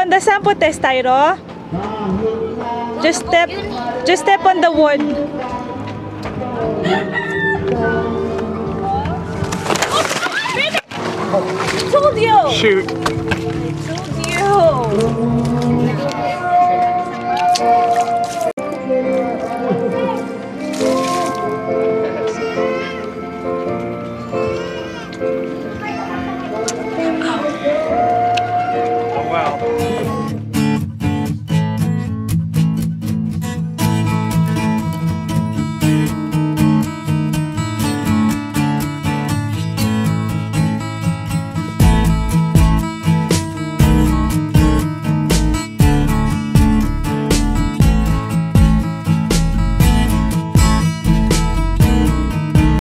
the sample test, Tyro. Just step on the wood. I told you. Shoot. I told you.